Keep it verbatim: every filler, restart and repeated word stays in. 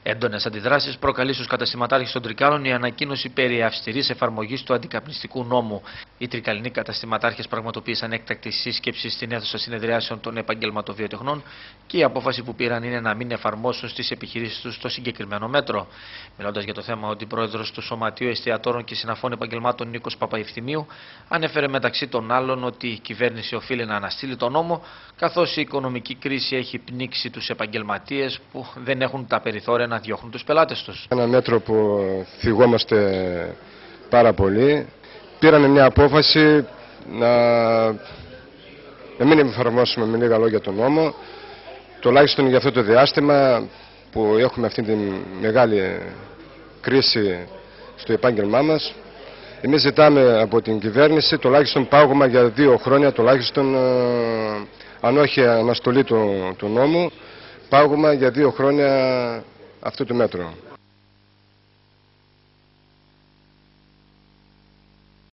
Έντονες αντιδράσεις προκαλεί στους καταστηματάρχες των Τρικάλων η ανακοίνωση περί αυστηρής εφαρμογής του αντικαπνιστικού νόμου. Οι τρικαλινοί καταστηματάρχες πραγματοποίησαν έκτακτη σύσκεψη στην αίθουσα συνεδριάσεων των επαγγελματοβιοτεχνών και η απόφαση που πήραν είναι να μην εφαρμόσουν στις επιχειρήσεις τους το συγκεκριμένο μέτρο. Μιλώντας για το θέμα, ο αντιπρόεδρος του Σωματείου Εστιατόρων και Συναφών Επαγγελμάτων Νίκος Παπαευθυμίου ανέφερε μεταξύ των άλλων ότι η κυβέρνηση οφείλει να αναστείλει τον νόμο, καθώς η οικονομική κρίση έχει πνίξει τους επαγγελματίες που δεν έχουν τα περιθώρια να διώχνουν τους πελάτες τους. Ένα μέτρο που θυγόμαστε πάρα πολύ. Πήρανε μια απόφαση να, να μην εφαρμόσουμε με λίγα λόγια τον νόμο, τουλάχιστον για αυτό το διάστημα που έχουμε αυτή τη μεγάλη κρίση στο επάγγελμά μας. Εμείς ζητάμε από την κυβέρνηση τουλάχιστον πάγωμα για δύο χρόνια, τουλάχιστον αν όχι αναστολή του, του νόμου, πάγωμα για δύο χρόνια αυτό το μέτρο.